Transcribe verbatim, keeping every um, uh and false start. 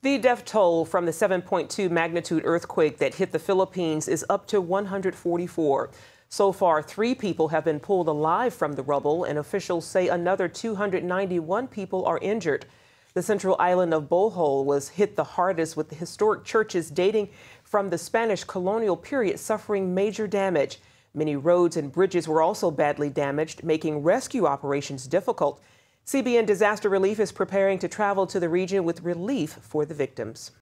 The death toll from the seven point two magnitude earthquake that hit the Philippines is up to one hundred forty-four. So far, three people have been pulled alive from the rubble, and officials say another two hundred ninety-one people are injured. The central island of Bohol was hit the hardest, with the historic churches dating from the Spanish colonial period suffering major damage. Many roads and bridges were also badly damaged, making rescue operations difficult. C B N Disaster Relief is preparing to travel to the region with relief for the victims.